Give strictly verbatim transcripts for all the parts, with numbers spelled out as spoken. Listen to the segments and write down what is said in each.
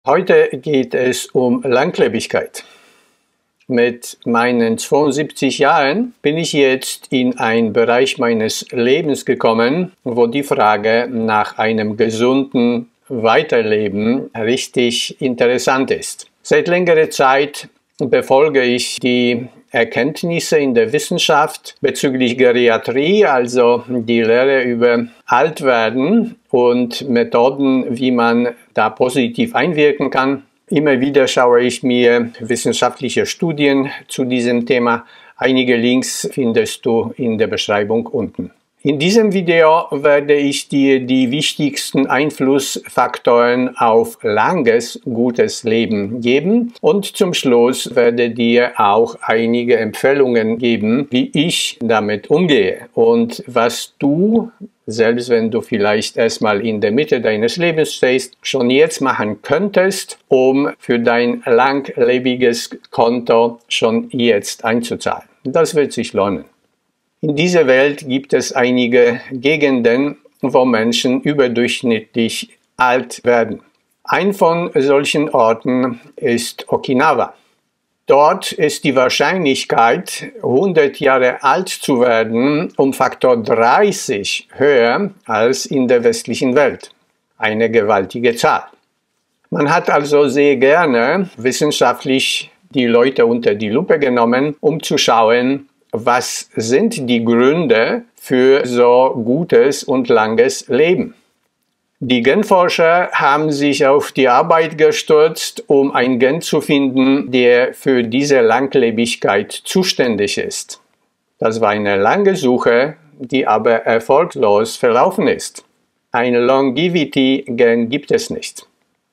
Heute geht es um Langlebigkeit. Mit meinen zweiundsiebzig Jahren bin ich jetzt in einen Bereich meines Lebens gekommen, wo die Frage nach einem gesunden Weiterleben richtig interessant ist. Seit längerer Zeit befolge ich die Erkenntnisse in der Wissenschaft bezüglich Geriatrie, also die Lehre über Altwerden und Methoden, wie man da positiv einwirken kann. Immer wieder schaue ich mir wissenschaftliche Studien zu diesem Thema. Einige Links findest du in der Beschreibung unten. In diesem Video werde ich dir die wichtigsten Einflussfaktoren auf langes, gutes Leben geben und zum Schluss werde dir auch einige Empfehlungen geben, wie ich damit umgehe und was du, selbst wenn du vielleicht erstmal in der Mitte deines Lebens stehst, schon jetzt machen könntest, um für dein langlebiges Konto schon jetzt einzuzahlen. Das wird sich lohnen. In dieser Welt gibt es einige Gegenden, wo Menschen überdurchschnittlich alt werden. Ein von solchen Orten ist Okinawa. Dort ist die Wahrscheinlichkeit, hundert Jahre alt zu werden, um Faktor dreißig höher als in der westlichen Welt. Eine gewaltige Zahl. Man hat also sehr gerne wissenschaftlich die Leute unter die Lupe genommen, um zu schauen, was sind die Gründe für so gutes und langes Leben? Die Genforscher haben sich auf die Arbeit gestürzt, um ein Gen zu finden, der für diese Langlebigkeit zuständig ist. Das war eine lange Suche, die aber erfolglos verlaufen ist. Ein Longevity-Gen gibt es nicht.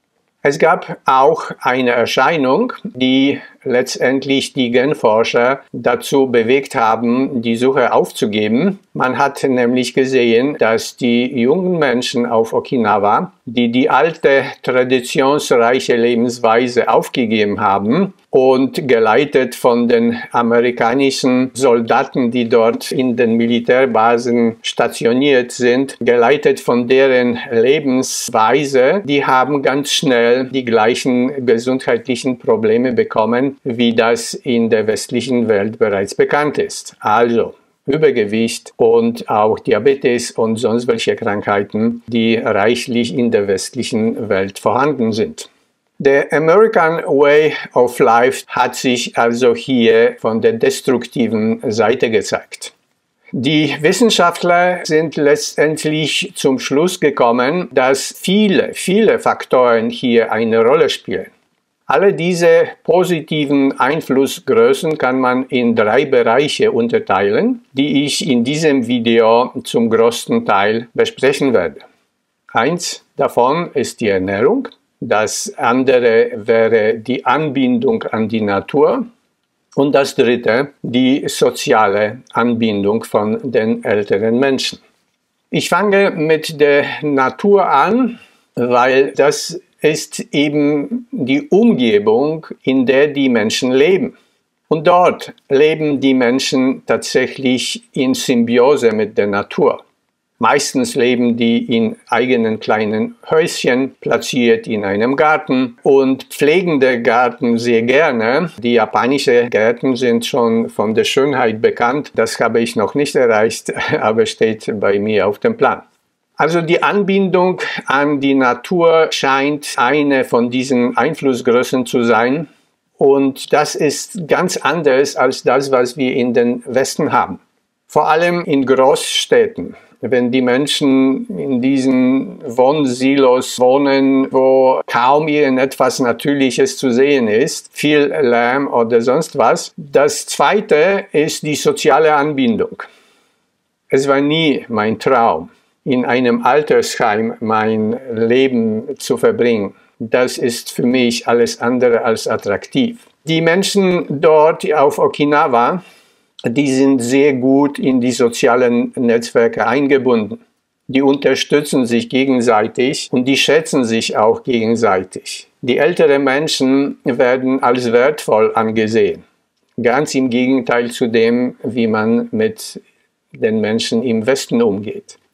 Es gab auch eine Erscheinung, die letztendlich die Genforscher dazu bewegt haben, die Suche aufzugeben. Man hat nämlich gesehen, dass die jungen Menschen auf Okinawa, die die alte, traditionsreiche Lebensweise aufgegeben haben und geleitet von den amerikanischen Soldaten, die dort in den Militärbasen stationiert sind, geleitet von deren Lebensweise, die haben ganz schnell die gleichen gesundheitlichen Probleme bekommen, wie das in der westlichen Welt bereits bekannt ist. Also Übergewicht und auch Diabetes und sonst welche Krankheiten, die reichlich in der westlichen Welt vorhanden sind. Der American Way of Life hat sich also hier von der destruktiven Seite gezeigt. Die Wissenschaftler sind letztendlich zum Schluss gekommen, dass viele, viele Faktoren hier eine Rolle spielen. Alle diese positiven Einflussgrößen kann man in drei Bereiche unterteilen, die ich in diesem Video zum größten Teil besprechen werde. Eins davon ist die Ernährung, das andere wäre die Anbindung an die Natur und das dritte die soziale Anbindung von den älteren Menschen. Ich fange mit der Natur an, weil das ist eben die Umgebung, in der die Menschen leben. Und dort leben die Menschen tatsächlich in Symbiose mit der Natur. Meistens leben die in eigenen kleinen Häuschen, platziert in einem Garten und pflegen den Garten sehr gerne. Die japanischen Gärten sind schon von der Schönheit bekannt. Das habe ich noch nicht erreicht, aber steht bei mir auf dem Plan. Also die Anbindung an die Natur scheint eine von diesen Einflussgrößen zu sein. Und das ist ganz anders als das, was wir in den Westen haben. Vor allem in Großstädten. Wenn die Menschen in diesen Wohnsilos wohnen, wo kaum irgendetwas Natürliches zu sehen ist, viel Lärm oder sonst was. Das Zweite ist die soziale Anbindung. Es war nie mein Traum, in einem Altersheim mein Leben zu verbringen. Das ist für mich alles andere als attraktiv. Die Menschen dort auf Okinawa, die sind sehr gut in die sozialen Netzwerke eingebunden. Die unterstützen sich gegenseitig und die schätzen sich auch gegenseitig. Die älteren Menschen werden als wertvoll angesehen. Ganz im Gegenteil zu dem, wie man mit den Menschen im Westen umgeht.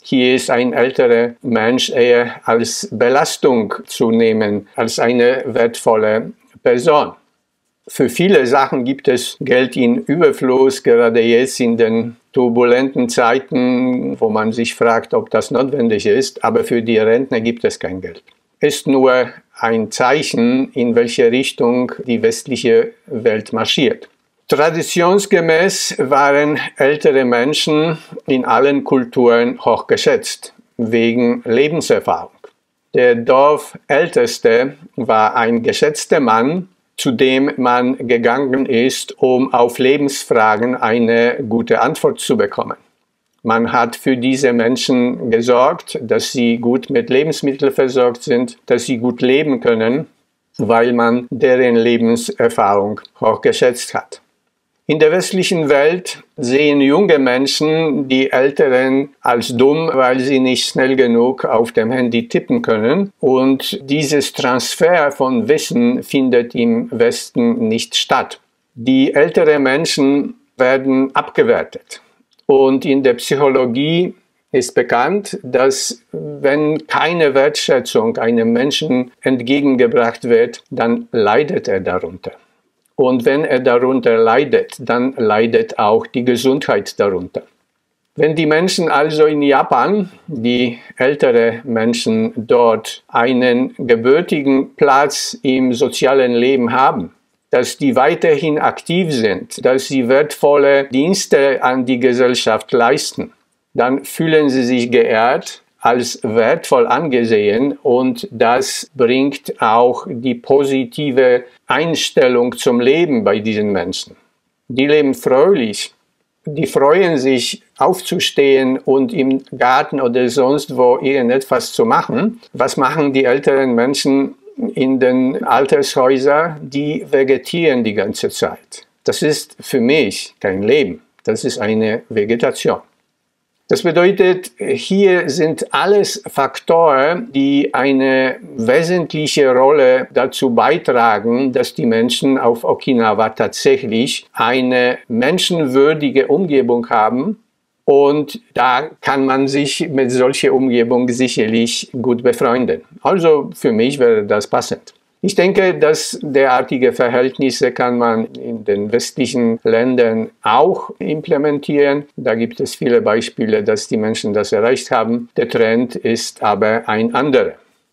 Hier ist ein älterer Mensch eher als Belastung zu nehmen, als eine wertvolle Person. Für viele Sachen gibt es Geld in Überfluss, gerade jetzt in den turbulenten Zeiten, wo man sich fragt, ob das notwendig ist, aber für die Rentner gibt es kein Geld. Es ist nur ein Zeichen, in welche Richtung die westliche Welt marschiert. Traditionsgemäß waren ältere Menschen in allen Kulturen hochgeschätzt, wegen Lebenserfahrung. Der Dorfälteste war ein geschätzter Mann, zu dem man gegangen ist, um auf Lebensfragen eine gute Antwort zu bekommen. Man hat für diese Menschen gesorgt, dass sie gut mit Lebensmitteln versorgt sind, dass sie gut leben können, weil man deren Lebenserfahrung hochgeschätzt hat. In der westlichen Welt sehen junge Menschen die Älteren als dumm, weil sie nicht schnell genug auf dem Handy tippen können. Und dieses Transfer von Wissen findet im Westen nicht statt. Die älteren Menschen werden abgewertet. Und in der Psychologie ist bekannt, dass wenn keine Wertschätzung einem Menschen entgegengebracht wird, dann leidet er darunter. Und wenn er darunter leidet, dann leidet auch die Gesundheit darunter. Wenn die Menschen also in Japan, die ältere Menschen dort, einen gebürtigen Platz im sozialen Leben haben, dass die weiterhin aktiv sind, dass sie wertvolle Dienste an die Gesellschaft leisten, dann fühlen sie sich geehrt, als wertvoll angesehen, und das bringt auch die positive Einstellung zum Leben bei diesen Menschen. Die leben fröhlich, die freuen sich aufzustehen und im Garten oder sonst wo irgendetwas zu machen. Was machen die älteren Menschen in den Altershäusern? Die vegetieren die ganze Zeit. Das ist für mich kein Leben, das ist eine Vegetation. Das bedeutet, hier sind alles Faktoren, die eine wesentliche Rolle dazu beitragen, dass die Menschen auf Okinawa tatsächlich eine menschenwürdige Umgebung haben. Und da kann man sich mit solcher Umgebung sicherlich gut befreunden. Also für mich wäre das passend. Ich denke, dass derartige Verhältnisse kann man in den westlichen Ländern auch implementieren. Da gibt es viele Beispiele, dass die Menschen das erreicht haben. Der Trend ist aber ein anderer.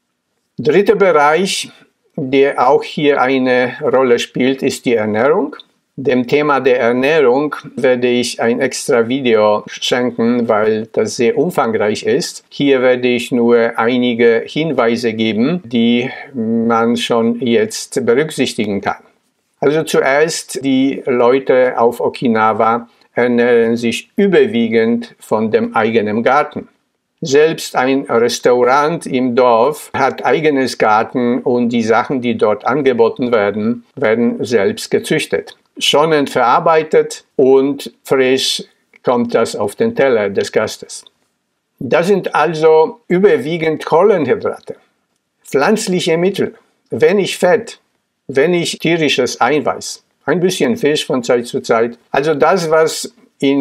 Dritter Bereich, der auch hier eine Rolle spielt, ist die Ernährung. Dem Thema der Ernährung werde ich ein extra Video schenken, weil das sehr umfangreich ist. Hier werde ich nur einige Hinweise geben, die man schon jetzt berücksichtigen kann. Also zuerst, die Leute auf Okinawa ernähren sich überwiegend von dem eigenen Garten. Selbst ein Restaurant im Dorf hat eigenes Garten und die Sachen, die dort angeboten werden, werden selbst gezüchtet. Schonend verarbeitet und frisch kommt das auf den Teller des Gastes. Das sind also überwiegend Kohlenhydrate, pflanzliche Mittel, wenig Fett, wenig tierisches Eiweiß, ein bisschen Fisch von Zeit zu Zeit. Also das, was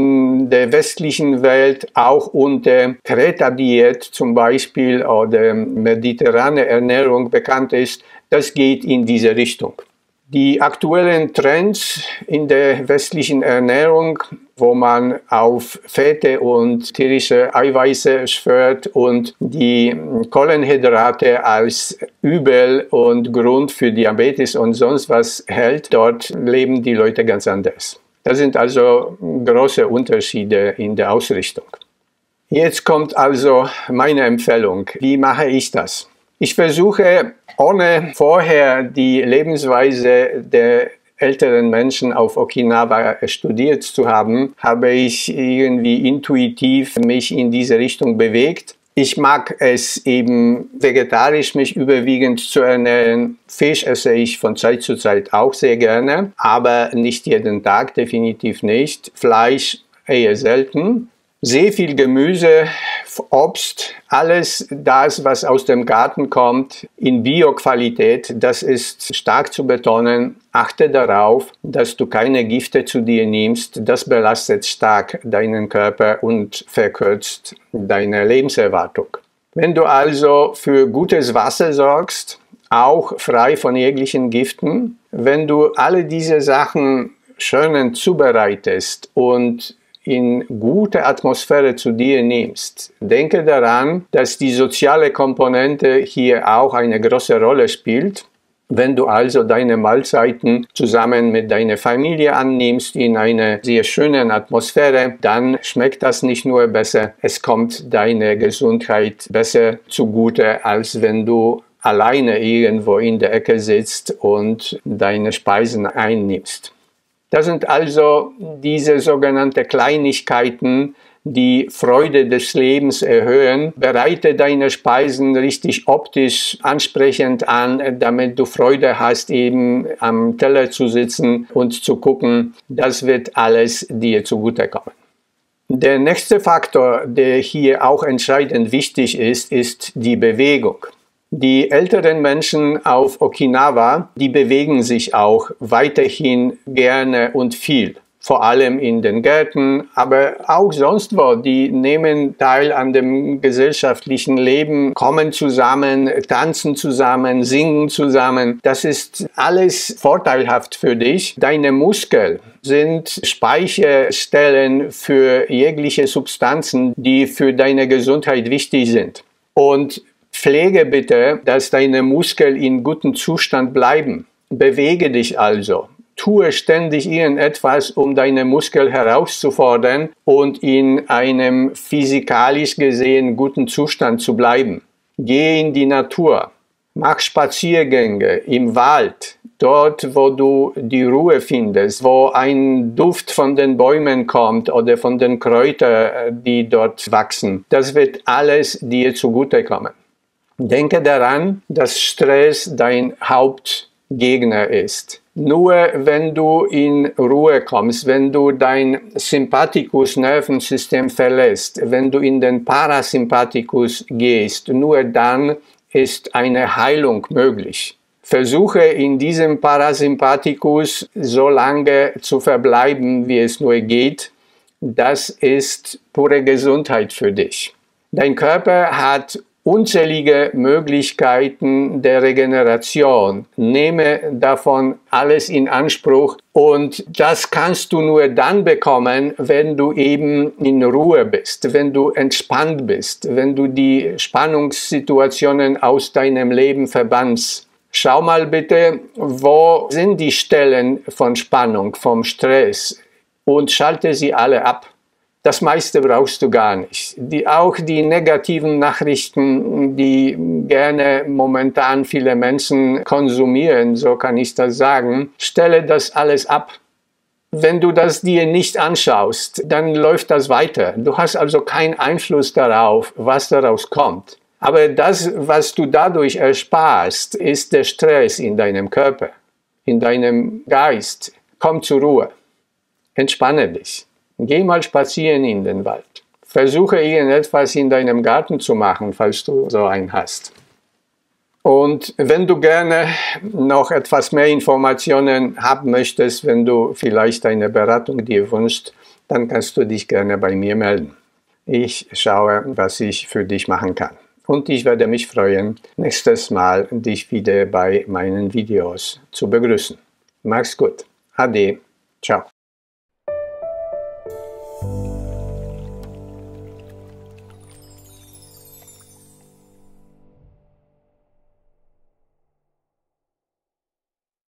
in der westlichen Welt auch unter Kreta-Diät zum Beispiel oder mediterrane Ernährung bekannt ist, das geht in diese Richtung. Die aktuellen Trends in der westlichen Ernährung, wo man auf Fette und tierische Eiweiße schwört und die Kohlenhydrate als Übel und Grund für Diabetes und sonst was hält, dort leben die Leute ganz anders. Das sind also große Unterschiede in der Ausrichtung. Jetzt kommt also meine Empfehlung. Wie mache ich das? Ich versuche, ohne vorher die Lebensweise der älteren Menschen auf Okinawa studiert zu haben, habe ich irgendwie intuitiv mich in diese Richtung bewegt. Ich mag es eben vegetarisch, mich überwiegend zu ernähren. Fisch esse ich von Zeit zu Zeit auch sehr gerne, aber nicht jeden Tag, definitiv nicht. Fleisch eher selten. Sehr viel Gemüse, Obst, alles das, was aus dem Garten kommt, in Bio-Qualität, das ist stark zu betonen. Achte darauf, dass du keine Gifte zu dir nimmst. Das belastet stark deinen Körper und verkürzt deine Lebenserwartung. Wenn du also für gutes Wasser sorgst, auch frei von jeglichen Giften, wenn du alle diese Sachen schön zubereitest und in gute Atmosphäre zu dir nimmst, denke daran, dass die soziale Komponente hier auch eine große Rolle spielt. Wenn du also deine Mahlzeiten zusammen mit deiner Familie annimmst in einer sehr schönen Atmosphäre, dann schmeckt das nicht nur besser, es kommt deiner Gesundheit besser zugute, als wenn du alleine irgendwo in der Ecke sitzt und deine Speisen einnimmst. Das sind also diese sogenannten Kleinigkeiten, die Freude des Lebens erhöhen. Bereite deine Speisen richtig optisch ansprechend an, damit du Freude hast, eben am Teller zu sitzen und zu gucken. Das wird alles dir zugutekommen. Der nächste Faktor, der hier auch entscheidend wichtig ist, ist die Bewegung. Die älteren Menschen auf Okinawa, die bewegen sich auch weiterhin gerne und viel. Vor allem in den Gärten, aber auch sonst wo. Die nehmen teil an dem gesellschaftlichen Leben, kommen zusammen, tanzen zusammen, singen zusammen. Das ist alles vorteilhaft für dich. Deine Muskeln sind Speicherstellen für jegliche Substanzen, die für deine Gesundheit wichtig sind. Und pflege bitte, dass deine Muskeln in gutem Zustand bleiben. Bewege dich also. Tue ständig irgendetwas, um deine Muskeln herauszufordern und in einem physikalisch gesehen guten Zustand zu bleiben. Geh in die Natur. Mach Spaziergänge im Wald. Dort, wo du die Ruhe findest, wo ein Duft von den Bäumen kommt oder von den Kräutern, die dort wachsen. Das wird alles dir zugutekommen. Denke daran, dass Stress dein Hauptgegner ist. Nur wenn du in Ruhe kommst, wenn du dein Sympathikus-Nervensystem verlässt, wenn du in den Parasympathikus gehst, nur dann ist eine Heilung möglich. Versuche in diesem Parasympathikus so lange zu verbleiben, wie es nur geht. Das ist pure Gesundheit für dich. Dein Körper hat unzählige Möglichkeiten der Regeneration. Nehme davon alles in Anspruch und das kannst du nur dann bekommen, wenn du eben in Ruhe bist, wenn du entspannt bist, wenn du die Spannungssituationen aus deinem Leben verbannst. Schau mal bitte, wo sind die Stellen von Spannung, vom Stress und schalte sie alle ab. Das meiste brauchst du gar nicht. Die, auch die negativen Nachrichten, die gerne momentan viele Menschen konsumieren, so kann ich das sagen, stelle das alles ab. Wenn du das dir nicht anschaust, dann läuft das weiter. Du hast also keinen Einfluss darauf, was daraus kommt. Aber das, was du dadurch ersparst, ist der Stress in deinem Körper, in deinem Geist. Komm zur Ruhe. Entspanne dich. Geh mal spazieren in den Wald. Versuche irgendetwas in deinem Garten zu machen, falls du so einen hast. Und wenn du gerne noch etwas mehr Informationen haben möchtest, wenn du vielleicht eine Beratung dir wünschst, dann kannst du dich gerne bei mir melden. Ich schaue, was ich für dich machen kann. Und ich werde mich freuen, nächstes Mal dich wieder bei meinen Videos zu begrüßen. Mach's gut. Ade. Ciao.